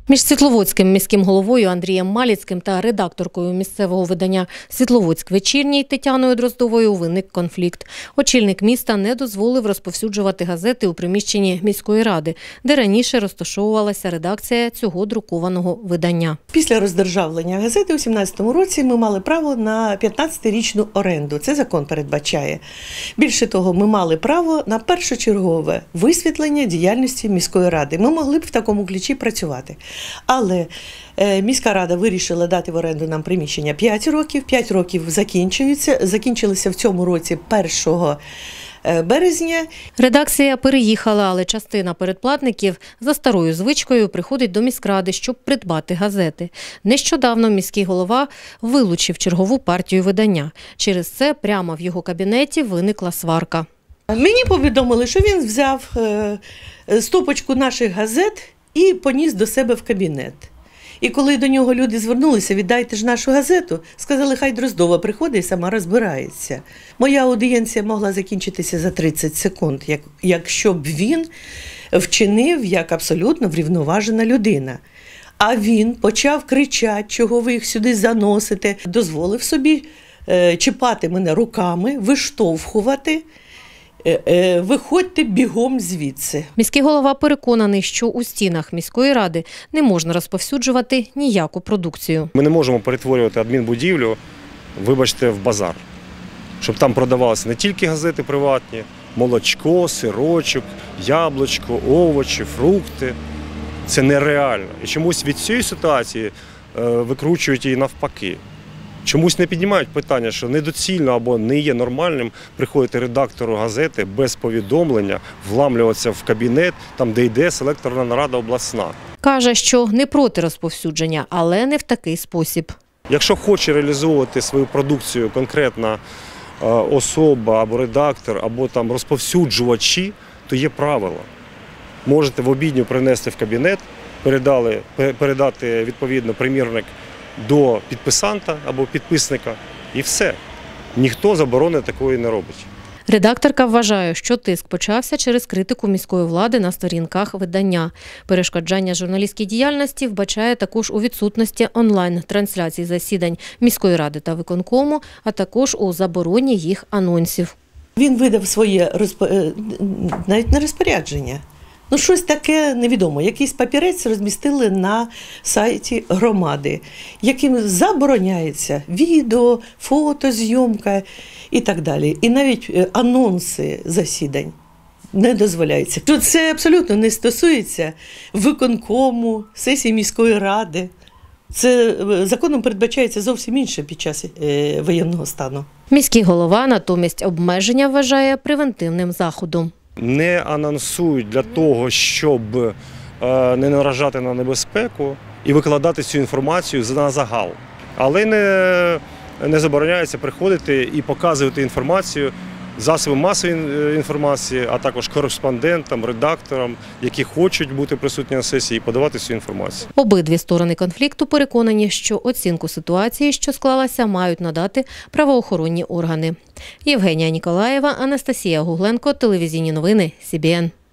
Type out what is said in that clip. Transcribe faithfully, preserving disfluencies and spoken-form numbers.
Між світловодським міським головою Андрієм Маліцьким та редакторкою місцевого видання «Світловодськ вечірній» Тетяною Дроздовою виник конфлікт. Очільник міста не дозволив розповсюджувати газети у приміщенні міської ради, де раніше розташовувалася редакція цього друкованого видання. Після роздержавлення газети у сімнадцятому році ми мали право на п'ятнадцятирічну оренду. Це закон передбачає. Більше того, ми мали право на першочергове висвітлення діяльності міської ради. Ми могли б в такому ключі працювати. Але е, міська рада вирішила дати в оренду нам приміщення п'ять років. п'ять років закінчуються. Закінчилися в цьому році першого березня. Редакція переїхала, але частина передплатників за старою звичкою приходить до міськради, щоб придбати газети. Нещодавно міський голова вилучив чергову партію видання. Через це прямо в його кабінеті виникла сварка. Мені повідомили, що він взяв стопочку наших газет і поніс до себе в кабінет. І коли до нього люди звернулися, віддайте ж нашу газету, сказали, хай Дроздова приходить і сама розбирається. Моя аудієнція могла закінчитися за тридцять секунд, як, якщо б він вчинив як абсолютно врівноважена людина. А він почав кричати, чого ви їх сюди заносите, дозволив собі е, чіпати мене руками, виштовхувати. Виходьте бігом звідси. Міський голова переконаний, що у стінах міської ради не можна розповсюджувати ніяку продукцію. Ми не можемо перетворювати адмінбудівлю, вибачте, в базар. Щоб там продавалися не тільки газети приватні, молочко, сирочок, яблучко, овочі, фрукти. Це нереально. І чомусь від цієї ситуації викручують її навпаки. Чомусь не піднімають питання, що недоцільно або не є нормальним приходити редактору газети без повідомлення, вламлюватися в кабінет, там де йде селекторна нарада обласна. Каже, що не проти розповсюдження, але не в такий спосіб. Якщо хоче реалізовувати свою продукцію конкретна особа або редактор, або там розповсюджувачі, то є правила. Можете в обідню принести в кабінет, передали, передати відповідно примірник до підписанта або підписника і все. Ніхто заборони такої не робить. Редакторка вважає, що тиск почався через критику міської влади на сторінках видання. Перешкоджання журналістській діяльності вбачає також у відсутності онлайн-трансляцій засідань міської ради та виконкому, а також у забороні їх анонсів. Він видав своє розп... навіть не розпорядження. Ну, щось таке невідомо. Якийсь папірець розмістили на сайті громади, яким забороняється відео, фото, зйомка і так далі. І навіть анонси засідань не дозволяються. Це абсолютно не стосується виконкому, сесії міської ради. Це законом передбачається зовсім інше під час воєнного стану. Міський голова натомість обмеження вважає превентивним заходом. Не анонсують для того, щоб не наражати на небезпеку і викладати цю інформацію на загал. Але не, не забороняється приходити і показувати інформацію засобам масової інформації, а також кореспондентам, редакторам, які хочуть бути присутні на сесії і подавати цю інформацію. Обидві сторони конфлікту переконані, що оцінку ситуації, що склалася, мають надати правоохоронні органи. Євгенія Ніколаєва, Анастасія Гугленко, телевізійні новини Сі Бі Ен.